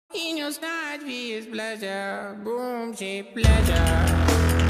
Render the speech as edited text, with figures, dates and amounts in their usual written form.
In your side, wie es pleasure, boom, she pleasure.